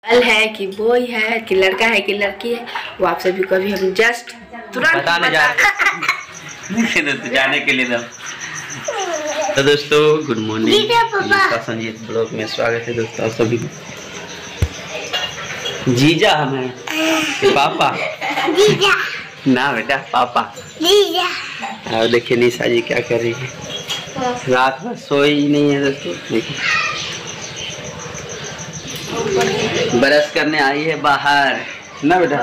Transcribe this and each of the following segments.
Girl है कि boy है कि लड़का है कि लड़की है, वो आप सभी को भी हम जस्ट तुरंत बताने जा जाने के लिए। तो दोस्तों गुड मॉर्निंग, संजीत ब्लॉग में स्वागत है दोस्तों सभी को। जीजा हमें कि पापा? जीजा ना बेटा पापा। जीजा। और देखिए निशा जी क्या कर रही है, रात भर सोई ही नहीं है दोस्तों। देखिए ब्रश करने आई है बाहर ना बेटा।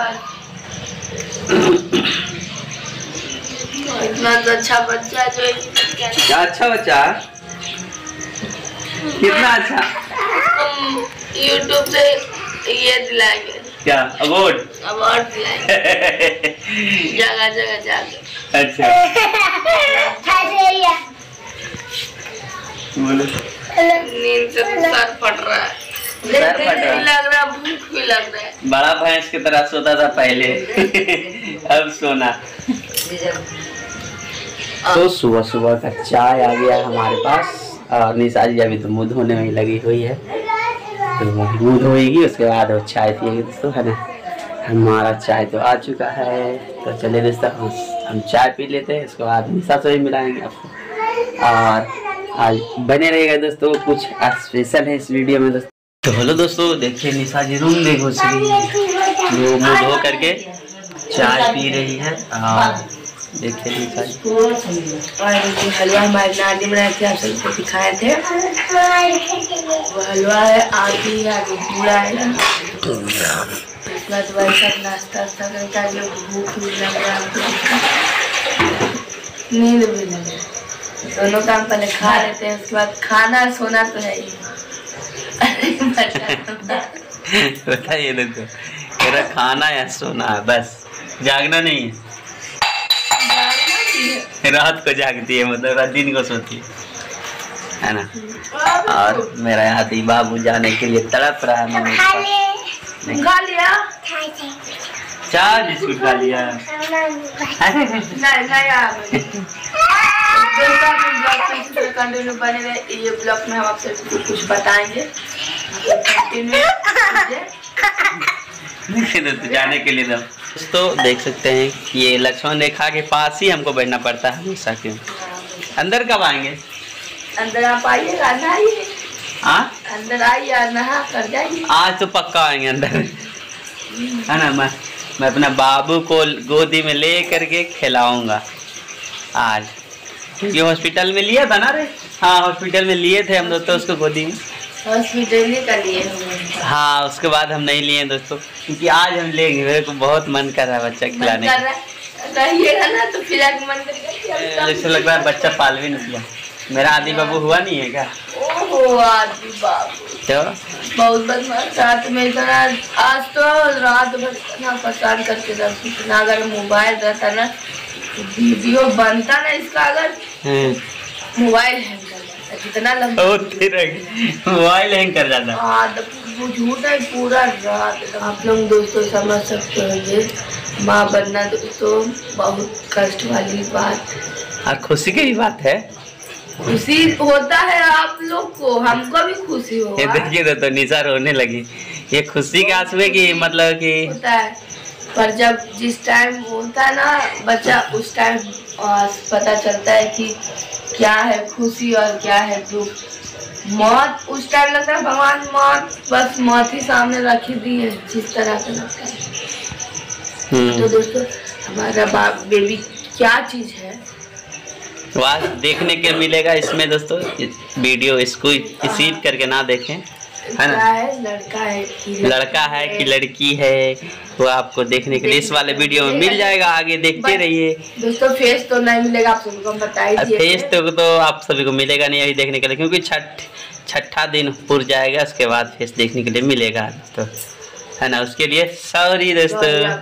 इतना तो अच्छा बच्चा जो क्या अच्छा बच्चा, कितना अच्छा। यूट्यूब से ये दिलाएंगे, क्या अवार्ड दिलाएंगे जगह जगह जाकर। अच्छा बोलो। नींद से सर फट रहा है, सर फट रहा है, लग रहा है भूख भी लग रहा है। बड़ा भैंस की तरह सोता था पहले अब सोना। तो सुबह सुबह का चाय आ गया हमारे पास और निशा जी अभी तो मुँह धोने में लगी हुई है, तो मुँह धोएगी उसके बाद वो चाय पिएगी दोस्तों, है ना। हमारा चाय तो आ चुका है, तो चलिए दोस्तों हम चाय पी लेते हैं, उसके बाद निशा से भी मिलाएंगे आपको। और आज बने रहेगा दोस्तों, कुछ स्पेशल है इस वीडियो में दोस्तों। तो हेलो दोस्तों, देखिए निशा जी रूम में घुस गई है, वो मुँह धो करके चाय पी रही है। और देखिए निशा जी हलवा हमारे नानी बनाए थे, आप सबको दिखाए थे। वो हलवा है, आदि आगे पूरा है ना। उसके बाद वैसा नाश्ता करके आगे भूख भी लग रहा है, नींद भी लग रहा है। दोनों काम पहले खा लेते हैं, उसके बाद खाना सोना तो है ही। बताइए दोस्तों, मेरा खाना या सोना है बस, जागना नहीं है। रात को जागती है मतलब रात दिन को सोती है ना। और मेरा यहाँ दी बाबू जाने के लिए तड़प रहा है। मम्मी खा लिया, चाय बिस्कुट खा लिया। कंटिन्यू बने रहे, ये ब्लॉग में हम आपसे कुछ बताएंगे तो जाने के लिए। दोस्तों देख सकते हैं कि ये लक्ष्मण रेखा के पास ही हमको बैठना पड़ता है हमेशा। क्यों अंदर कब आएंगे? अंदर आप आइएगा, नहाइए। हाँ अंदर आइए, नहा कर जाइए। आज तो पक्का आएंगे अंदर, है ना। मैं अपना बाबू को गोदी में ले करके खिलाऊंगा आज, क्योंकि हॉस्पिटल में लिया था ना रे। हाँ हॉस्पिटल में लिए थे हम दोस्तों उसको गोदी में, हॉस्पिटल का लिए। हाँ उसके बाद हम नहीं लिए दोस्तों, क्योंकि आज हम लेंगे। मेरे को बहुत मन कर रहा है बच्चा खिलाने का। ना तो फिर मन करेगा। ऐसा लग रहा है बच्चा पाल भी नहीं किया। मेरा आदि बाबू हुआ नहीं है क्या? ओहो आदि बाबू तो बहुत बदमाश रात में इतना, आज तो रात भर इतना परेशान करके रखना। अगर मोबाइल रहता ना, वीडियो बनता ना इसका, अगर मोबाइल हैंग कर जाता, जितना लंबा मोबाइल हैंग कर जाता। वो झूठ है पूरा रात। आप लोग दोस्तों समझ सकते हो, ये माँ बनना दोस्तों बहुत कष्ट वाली बात और खुशी की भी बात है। खुशी होता है आप लोग को, हमको भी खुशी हो। ये देखिए तो निशा रोने लगी। ये खुशी का आंसू है कि मतलब कि होता है, पर जब जिस टाइम होता है ना बच्चा, उस टाइम पता चलता है कि क्या है खुशी और क्या है दुख। मौत उस टाइम लगता है भगवान बस मौत ही सामने रखी दी है, जिस तरह का लगता है। तो दोस्तों हमारा बेबी क्या चीज है वाह देखने के मिलेगा इसमें दोस्तों। वीडियो इसको स्किप करके ना देखें, है ना। लड़का है कि लड़की है वो आपको देखने के लिए इस वाले वीडियो में मिल जाएगा। आगे देखते रहिए दोस्तों। फेस तो नहीं मिलेगा आप सभी को, बताइए। फेस तो आप सभी को मिलेगा नहीं अभी देखने के लिए, क्योंकि छठा दिन पूर जाएगा, उसके बाद फेस देखने के लिए मिलेगा दोस्तों, है ना। उसके लिए सॉरी दोस्तों।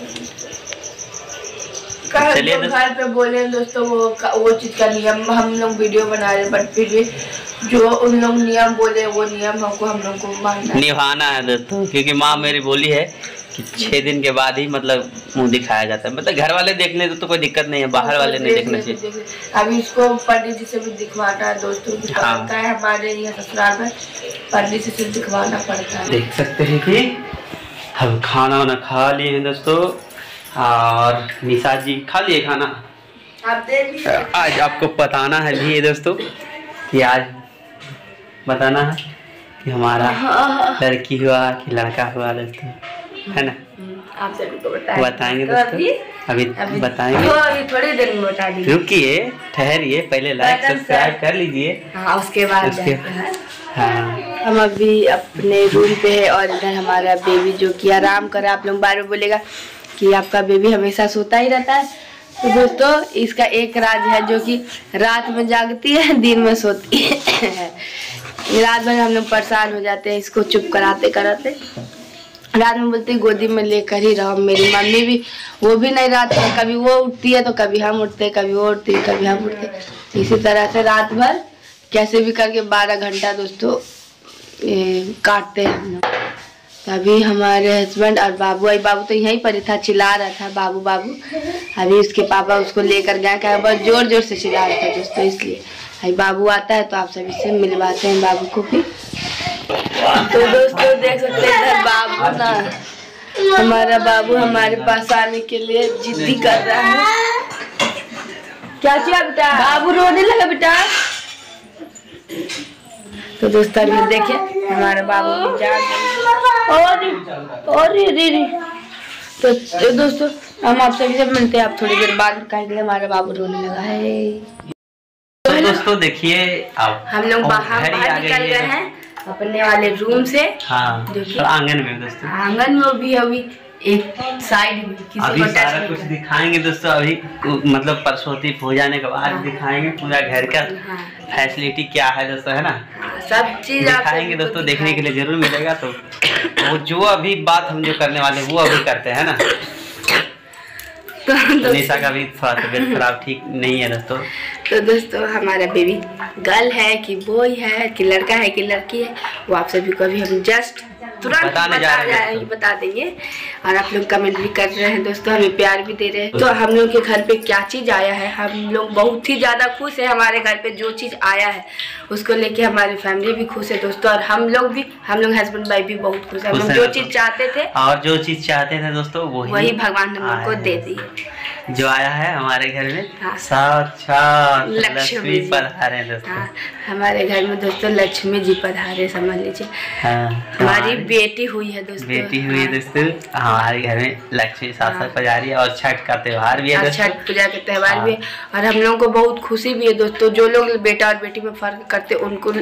चलिए घर पे बोले दोस्तों, वो चीज का नियम हम लोग वीडियो बना रहे, बट फिर भी जो उन लोग नियम बोले वो नियम हमको हम लोग को मानना निभाना है दोस्तों। क्योंकि माँ मेरी बोली है कि 6 दिन के बाद ही मतलब मुंह दिखाया जाता है। मतलब घर वाले देखने तो कोई दिक्कत नहीं है, बाहर वाले नहीं देखना चाहिए। अभी इसको पंडित जी से भी दिखवाना है दोस्तों। हाँ है हमारे यहाँ ससुराल में पंडित जी से दिखवाना पड़ता है। देख सकते हैं कि हम खाना वाना खा लिए हैं दोस्तों, और निशा जी खा लिए खाना। आप देख आज आपको बताना है भी है दोस्तों कि आज बताना है कि हमारा लड़की हुआ कि लड़का हुआ दोस्तों, है ना? आप सभी को बताएंगे दोस्तों, अभी बताएंगे, अभी थोड़ी देर में बता दीजिए। रुकिए, ठहरिए, पहले लाइक सब्सक्राइब कर लीजिए। हाँ, उसके बाद हाँ हम अभी अपने रूम पे है और इधर हमारा बेबी जो कि आराम कर रहा है। आप लोग बार बार बोलेगा कि आपका बेबी हमेशा सोता ही रहता है, तो दोस्तों इसका एक राज है जो कि रात में जागती है, दिन में सोती है। रात भर हम लोग परेशान हो जाते हैं इसको चुप कराते कराते। रात में बोलती गोदी में लेकर ही रहो। मेरी मम्मी भी, वो भी नहीं रात में, कभी वो उठती है तो कभी हम उठते, कभी वो उठती है कभी हम उठते। इसी तरह से रात भर कैसे भी करके 12 घंटा दोस्तों काटते हैं हम लोग। अभी हमारे हस्बैंड और बाबू, आई बाबू तो यहीं पर था, चिल्ला रहा था बाबू बाबू। अभी उसके पापा उसको लेकर गए, क्या बहुत जोर जोर से चिल्ला रहा था दोस्तों, इसलिए अभी बाबू आता है तो आप सभी से मिलवाते हैं बाबू को भी। तो दोस्तों देख सकते हैं इधर बाबू ना, हमारा बाबू हमारे पास आने के लिए जिद्दी कर रहा है। क्या चाहिए बेटा? बाबू रोने लगा बेटा। तो दोस्तों अभी देखिए हमारे बाबू की जान और तो दोस्तों हम आप सभी से मिलते हैं आप थोड़ी देर बाद, कहेंगे हमारा बाबू रोने लगा है। तो दोस्तों देखिए अब हम लोग बाहर निकल गए हैं अपने वाले रूम से। हाँ, जो आंगन में दोस्तों, आंगन में भी अभी एक साइड में किसी अभी सारा कुछ दिखाएंगे दोस्तों। अभी मतलब परसोती हो जाने के बाद दिखाएंगे पूरा घर का फैसिलिटी क्या है दोस्तों, है ना? सब चीज दिखाएंगे दोस्तों, देखने के लिए जरूर मिलेगा। तो वो जो अभी बात हम जो करने वाले वो अभी करते हैं ना। तो निशा का भी थोड़ा तबीयत खराब ठीक नहीं है दोस्तों। तो दोस्तों हमारा बेबी गर्ल है कि बॉय है कि लड़का है कि लड़की है, वो आप सभी को अभी हम जस्ट तुरंत बता देंगे। और आप लोग कमेंट भी कर रहे हैं दोस्तों, हमें प्यार भी दे रहे हैं। तो हम लोग के घर पे क्या चीज़ आया है, हम लोग बहुत ही ज़्यादा खुश है। हमारे घर पे जो चीज़ आया है उसको लेके हमारी फैमिली भी खुश है दोस्तों, और हम लोग हस्बैंड वाइफ भी बहुत खुश है। हम लोग जो चीज़ चाहते थे और जो चीज़ चाहते थे दोस्तों वही भगवान ने हमको दे दी। जो आया है हमारे घर में, साक्षात लक्ष्मी पधारे दोस्तों। हाँ, हमारे घर में दोस्तों लक्ष्मी जी पधारे, समझ लीजिए। हमारी बेटी हुई है दोस्तों, बेटी हुई है दोस्तों। हमारे घर में लक्ष्मी साक्षात पधारी है, और छठ का त्योहार भी है, छठ पूजा का त्योहार भी है। और हम लोगों को बहुत खुशी भी है दोस्तों। जो लोग बेटा और बेटी में फर्क करते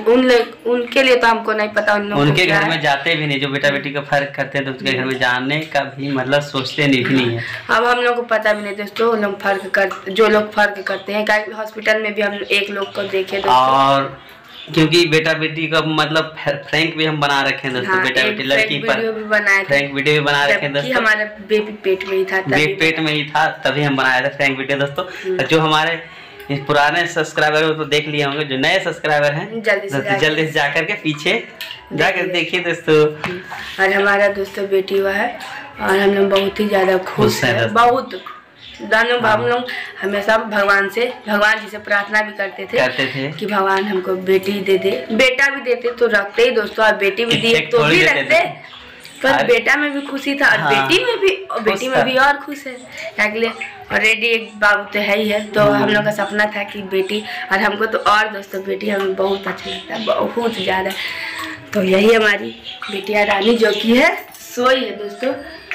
उनके लिए तो हमको नहीं पता, उनके घर में जाते भी नहीं। जो बेटा बेटी का फर्क करते हैं तो उसके घर में जाने का भी मतलब सोचते नहीं है। अब हम लोग को पता भी नहीं दोस्तों, लोग जो लोग फर्क करते हैं। हॉस्पिटल में भी हम एक लोग को देखे दोस्तों, और क्योंकि बेटा बेटी का मतलब फ्रैंक भी हम बना रखे हैं दोस्तों। हाँ, बेटा बेटी लड़की पर फ्रैंक वीडियो भी बना रखे हैं दोस्तों। हमारा बेबी पेट में ही था, पेट में ही था तभी हम बनाए थे फ्रैंक वीडियो दोस्तों। जो हमारे पुराने सब्सक्राइबर हो तो देख लिए होंगे, जो नए सब्सक्राइबर हैं जल्दी से जाकर के पीछे जाकर देखिए दोस्तों। और हमारा दोस्तों बेटी हुआ है और हम लोग बहुत ही ज्यादा खुश है। बहुत दोनों हम लोग हमेशा भगवान जी से प्रार्थना भी करते थे कि भगवान हमको बेटी दे दे। बेटा भी देते तो रखते ही दोस्तों, और बेटी भी दिए तो भी रखते, पर बेटा में भी खुशी था और बेटी में भी और खुश है। अगले ऑलरेडी एक बाबू तो है ही है, तो हम लोग का सपना था कि बेटी, और हमको तो और दोस्तों बेटी हमें बहुत अच्छा लगता है, बहुत ज़्यादा। तो यही हमारी बेटिया रानी जो कि है सोई है दोस्तों।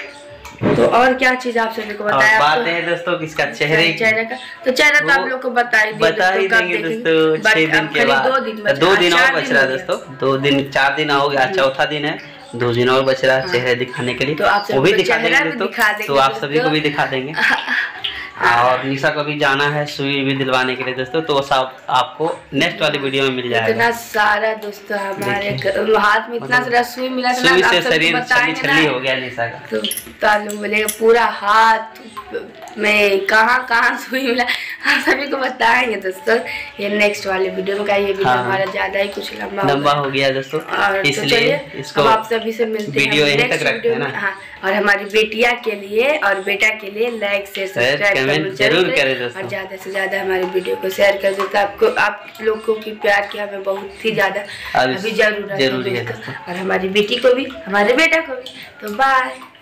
तो और क्या चीज आप सभी को बताया बात है दोस्तों किसका चेहरे का, तो चेहरा तो आप लोग को बता ही देंगे दोस्तों। 6 दिन के बाद 2 दिन और बच रहा है दोस्तों। 2 दिन 4 दिन हो गया, चौथा दिन है, 2 दिन और बच रहा है चेहरे दिखाने के लिए। तो आप वो भी दिखा देंगे दोस्तों, तो आप सभी को भी दिखा देंगे। और निशा को भी जाना है सुई भी दिलवाने के लिए दोस्तों, तो सब आपको नेक्स्ट वाली वीडियो में मिल जाएगा। इतना सारा दोस्तों हमारे हाथ में इतना सारा सुई मिला, सुई से शरीर छली हो गया निशा का। तो आप लोग बोलेगा पूरा हाथ में कहाँ कहाँ सुई मिला हम सभी को बताएंगे दोस्तों ये नेक्स्ट वाले वीडियो में। का ये वीडियो हमारा ज्यादा ही कुछ लंबा हो गया दोस्तों, इसलिए इसको आप सभी से मिलते हैं नेक्स्ट वीडियो में। हाँ, और हमारी बेटिया के लिए और बेटा के लिए लाइक शेयर सब्सक्राइब जरूर करें दोस्तों, और ज्यादा से ज्यादा हमारे वीडियो को शेयर कर देते। आपको आप लोगों की प्यार की हमें बहुत ही ज्यादा अभी जरूरत है, और हमारी बेटी को भी हमारे बेटा को भी। तो बाय।